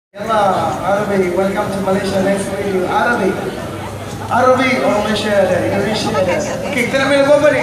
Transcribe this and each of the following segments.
Yalla, Arabic, welcome to Malaysia. Next video, Arabic. Arabic orang Malaysia ada, Indonesia ada. Okey, kita nak main lagu apa ni?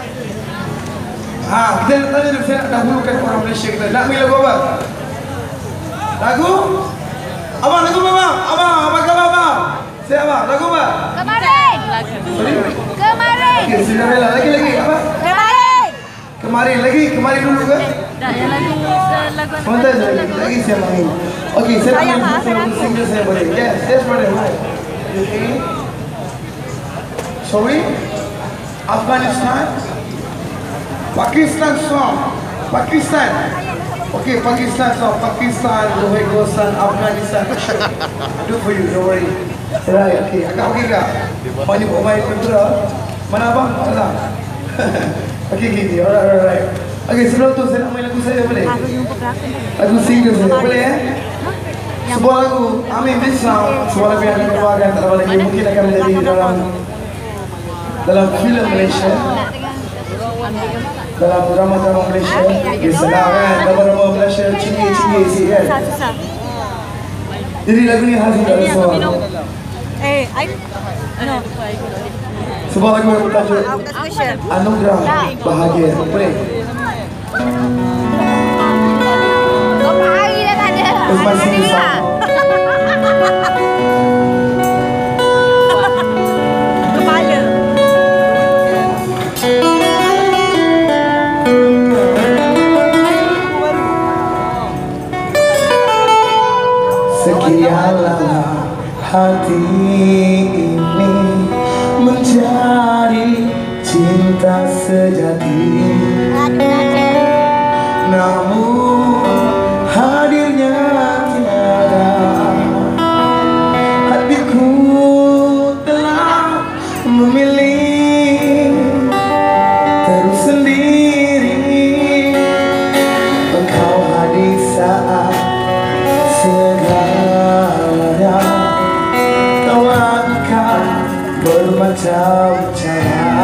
Kita nak tanya dulu, saya nak dahulukan orang Malaysia kita. Nak main lagu apa? Lagu? Abang, lagu apa bang? Abang khabar bang? Saya abang, lagu apa? Kemarin. Sorry? Kemarin. Okey, Cinderella. Lagi apa? Kemarin. Kemarin lagi? Kemarin dulu ke? Dah, yang lagu Sebentar lagi saya main. Okey, saya main satu single saya boleh. Yes, brother. Okay. Sorry? Afghanistan? Pakistan song. Pakistan. Okay, Pakistan song. Pakistan, Rohit Gosan, Afghanistan. Do for you, don't worry. Right, okay. Agak okey kak? Banyak pemain tentera. Mana abang? Mana? Okay, gini. Alright. Okay, sebelum tu saya nak main lagu saya boleh? Lagu single saya boleh Sebuah lagu Amin Bisau. Sebuah lagu yang akan keluarkan tak lama lagi. Mungkin akan menjadi dalam filem Malaysia, dalam drama-drama Malaysia. Biasalah kan, drama-drama Malaysia cinggi-cinggi sikit kan. Jadi lagu ni khas untuk semua. Sebuah lagu yang bertajuk Anugerah Bahagia. Boleh? Berapa hari dah tak ada? Alhamdulillah. Kepala. Sekian lama hati ini mencari cinta sejati, namun hadirnya tiada. Hatiku telah memilih terus sendiri. Engkau hadir saat segalanya. Kau akan bermacam cara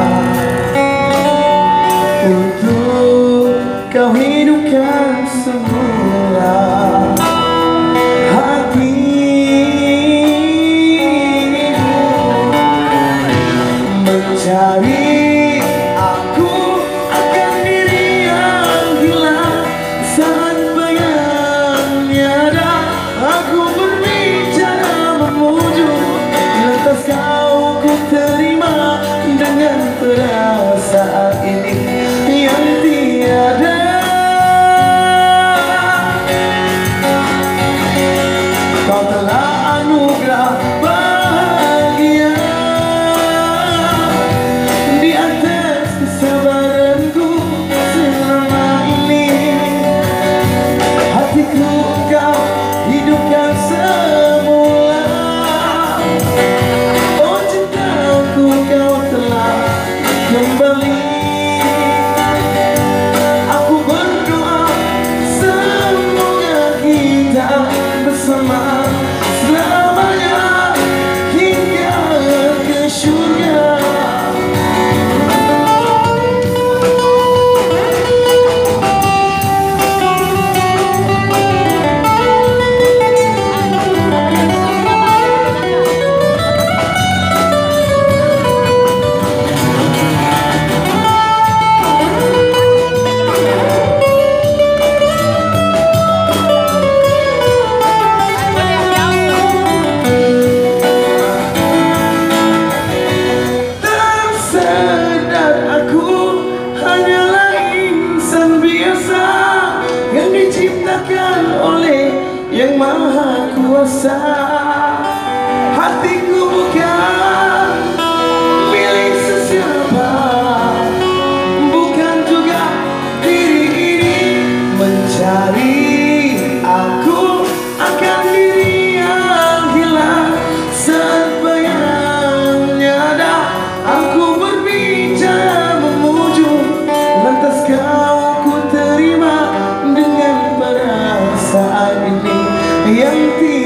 untuk kau hidupkan semula hati. Mencari aku akan diri yang hilang saat bayangnya ada. Aku berbicara memuju, lantas kau ku terima dengan perasaan ini yang tiada. Kau telah anugerah bahagia di atas kesabaranku selama ini. Hatiku kau hidupkan semula. Oh cintaku kau telah kembali. Aku berdoa semoga kita bersama selamanya hingga ke syurga. Yang Maha Kuasa. Hatiku bukan milik sesiapa, bukan juga diri ini. Mencari aku akan diri yang hilang saat bayangnya ada. Aku berbicara memuju, lantas kau ku terima dengan perasaan ini yang tiada.